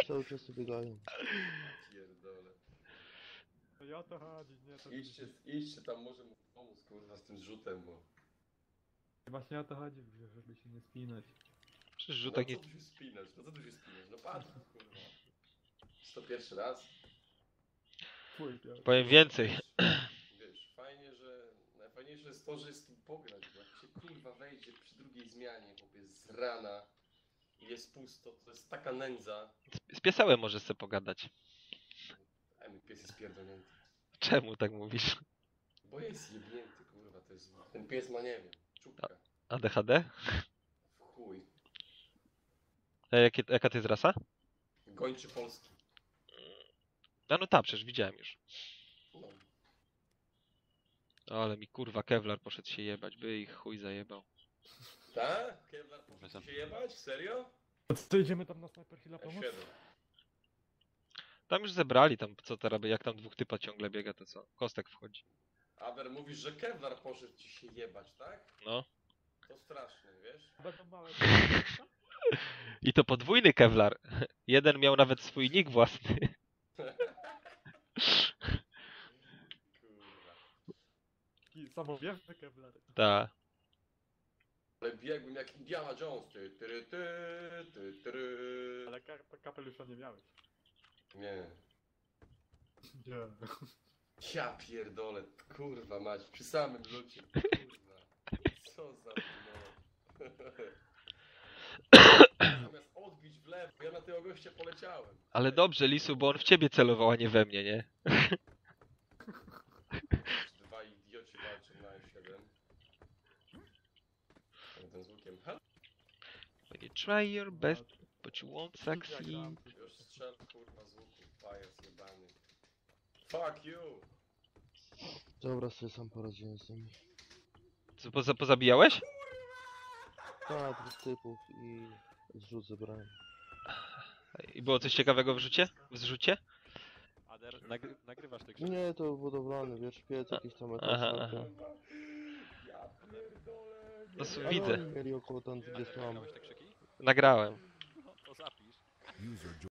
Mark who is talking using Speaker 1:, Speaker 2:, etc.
Speaker 1: cały czas tu biegają.
Speaker 2: Pierdolę.
Speaker 3: No i o to chodzi, nie to...
Speaker 2: Idźcie tam, może mu pomóc, kurwa, z tym zrzutem, bo...
Speaker 3: Właśnie o to chodzi, żeby się nie spinać.
Speaker 4: Przecież
Speaker 2: No
Speaker 4: rzutek
Speaker 2: co
Speaker 4: nie...
Speaker 2: tu się spinać? No co tu się spinać? No patrz, kurwa. 101 raz.
Speaker 3: Twój piotr.
Speaker 4: Powiem więcej.
Speaker 2: Wiesz, fajnie, że... Najfajniejsze jest to, że jest z kim pograć, bo jak się kurwa wejdzie przy drugiej zmianie, chłopie, z rana i jest pusto, to jest taka nędza.
Speaker 4: Z piesełem możesz sobie pogadać.
Speaker 2: A mój pies jest pierdolnięty.
Speaker 4: Czemu tak mówisz?
Speaker 2: Bo jest jebnięty, kurwa, to jest... Ten pies ma, nie wiem, czubka.
Speaker 4: ADHD?
Speaker 2: W chuj.
Speaker 4: Jaka to jest rasa?
Speaker 2: Gończy Polski.
Speaker 4: A no tak, przecież widziałem już.
Speaker 2: No.
Speaker 4: Ale mi kurwa Kevlar poszedł się jebać, by ich chuj zajebał.
Speaker 2: Tak? Kevlar poszedł się jebać? Serio?
Speaker 3: A co, idziemy tam na Sniper Hilla pomóc?
Speaker 2: F7.
Speaker 4: Tam już zebrali, tam co teraz, jak tam dwóch typa ciągle biega, to co? Kostek wchodzi.
Speaker 2: Aber mówisz, że Kevlar poszedł ci się jebać, tak?
Speaker 4: No.
Speaker 2: To straszne, wiesz?
Speaker 3: Będą małe...
Speaker 4: I to podwójny Kevlar. Jeden miał nawet swój nick własny.
Speaker 2: Kurwa.
Speaker 3: Taki samowiewny Kevlar.
Speaker 4: Ta.
Speaker 2: Ale biegłem jak Indiana Jones. Ty.
Speaker 3: Ale kapelusza nie miałeś.
Speaker 2: Nie.
Speaker 3: Nie.
Speaker 2: Ja pierdolę, kurwa mać, przy samym lucie, kurwa. Co za no. Zamiast odbić w lewo, ja na tego gościa poleciałem.
Speaker 4: Ale dobrze, Lisu, bo on w ciebie celował, a nie we mnie, nie?
Speaker 2: Dwa idioci walczą na F7. Jeden z łukiem. Ha?
Speaker 4: When you try your best, but you won't succeed.
Speaker 2: Już strzel kurwa z łuku, pajac jebany. Fuck you!
Speaker 1: Dobra, sobie sam poradziłem z nimi.
Speaker 4: Co, pozabijałeś?
Speaker 1: Tak, dwóch typów i zrzut zebrałem.
Speaker 4: I było coś ciekawego w rzucie? W zrzucie?
Speaker 5: Ader, nagrywasz te grze?
Speaker 1: Nie, to budowlany, wiesz, piec, jakiś tam
Speaker 4: Aha,
Speaker 1: etapka.
Speaker 2: Ja pierdolę.
Speaker 4: No s-
Speaker 1: Ale
Speaker 4: widzę.
Speaker 1: oni mieli około tam 20 mam.
Speaker 5: Nagrałeś te krzyki?
Speaker 4: Nagrałem.
Speaker 5: No to zapisz.
Speaker 6: User